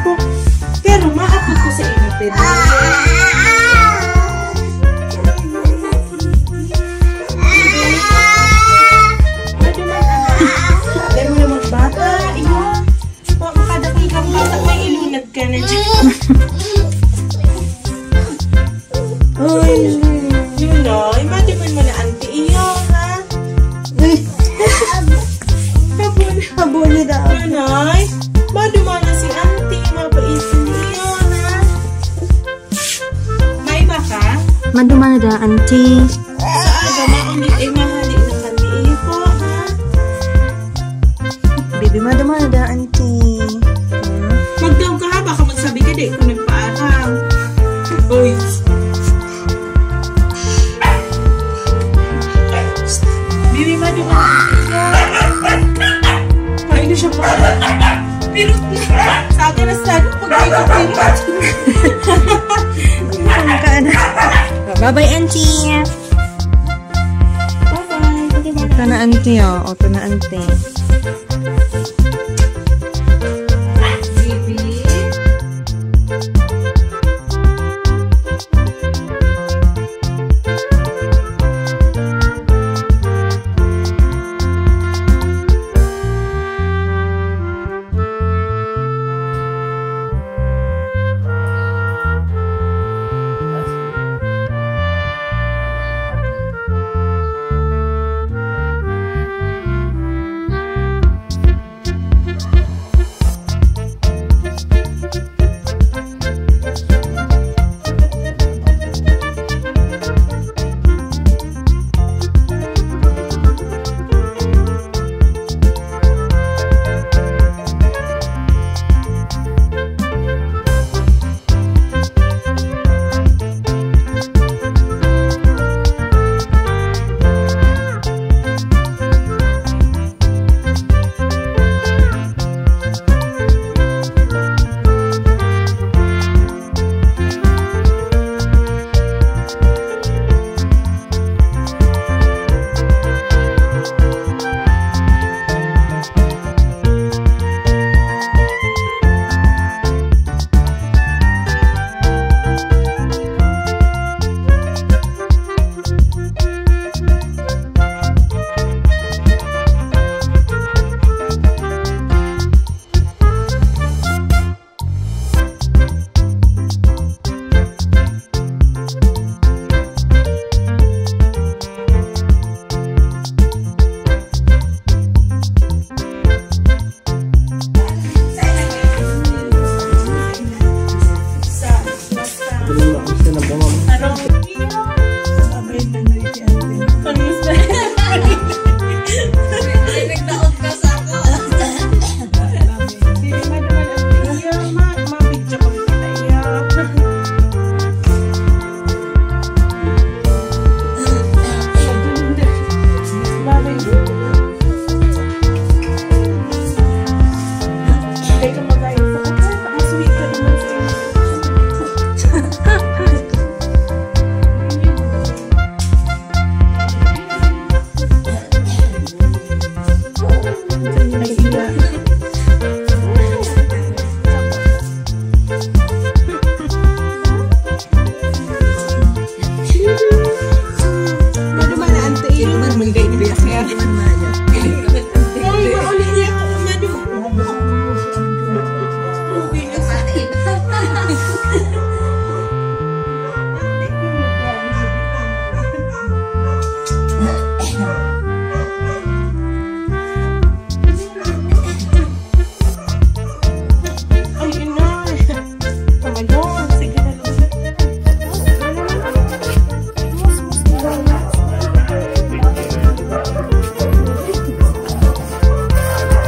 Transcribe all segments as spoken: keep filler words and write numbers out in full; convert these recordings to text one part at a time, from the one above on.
po. Pero maapod ko sa inyo, pwede. Dahil mo na magbata, iyo. Makadaki kang bata, may ilunag ka na dyan. Uy, yun o. Imagine mo na, auntie, iyo, ha? Habuli. Habuli daw. Nanay, maduma na si auntie, mapaisin iyo, ha? May ba ka? Maduma na daw, auntie. Saan ba maunit ay mahali ng auntie iyo po, ha? Baby, maduma na daw, auntie. Magdaw ka ha, baka magsabi ka di kung nagpaarang. Uy. Bibi, maduma na. Ay, hindi siya pa. Pero, sa akin na saan, pag-ikot-ikot. Bye-bye, auntie. Bye-bye. Ito na, auntie, oh. Ito na, auntie.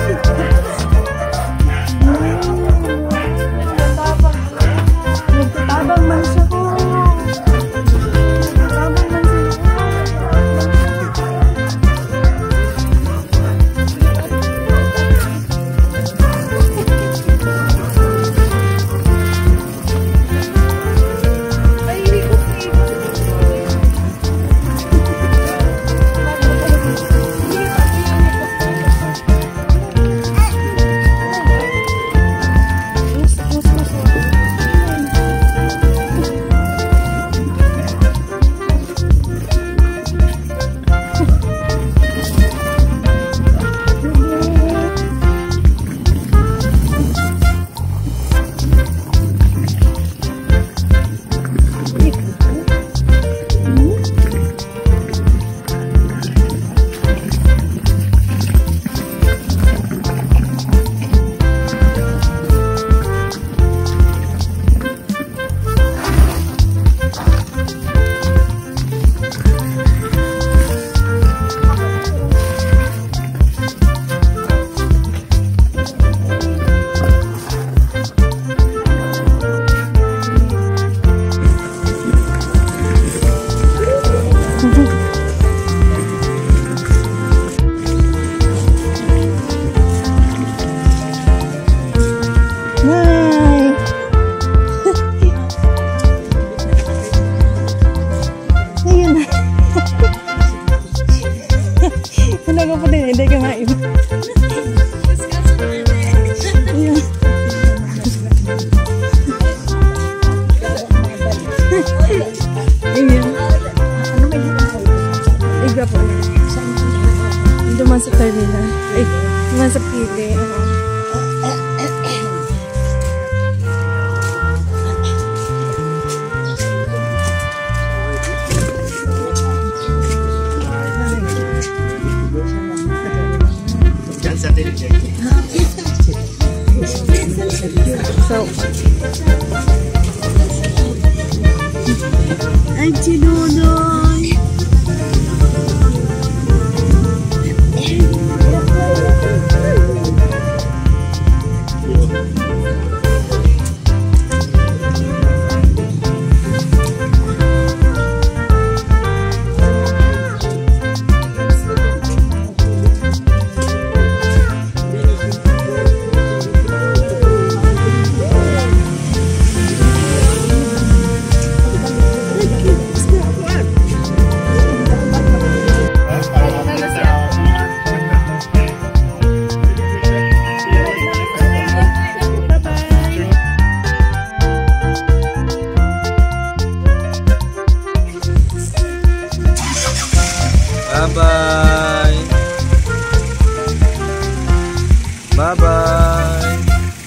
Nagtatapos naman sa terminal. Ay, naman sa pili. Ano? So, ay, chinunoy. Bye-bye. Bye-bye.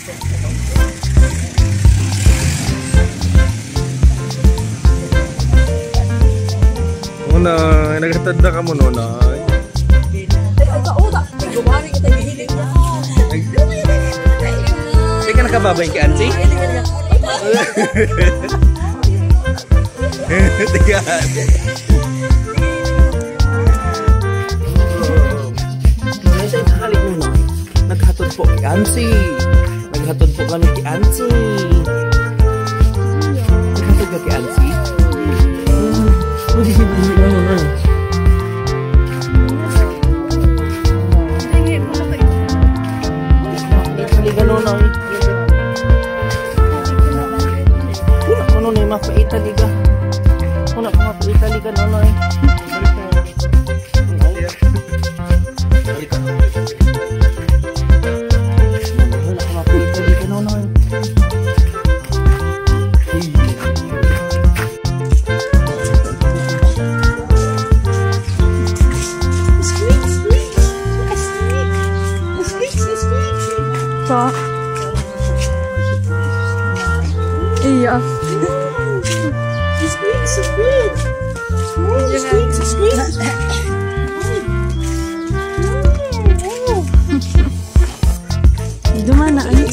Unay, naghatad na ka mo, Nunay. Ay, ka nakababay kay Auntie? Tigaan. Naghatod po kay Auntie. Naghatod po kami kay Auntie. Naghatod ka kay Auntie? Halika Nonoy. Kuna ko Nonoy mapaita liga. Kuna ko mapaita liga Nonoy. Iya. It's sweet, it's sweet. Oh, it's sweet, it's sweet. Dumana ang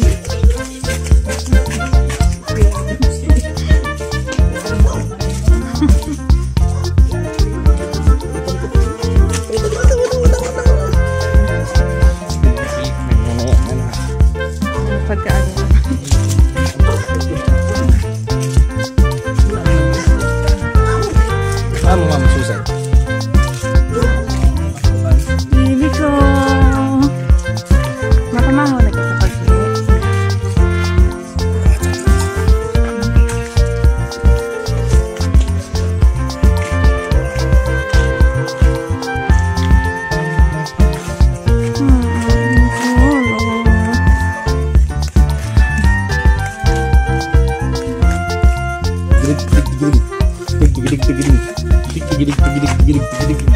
pagkaan. Mama, mama, susay. Baby ko. Napamaho na kita pag-iit. Gidig, gidig, gidig. Gidig, gidig, gidig. Gidig, gidig, gidig, gidig, gidig.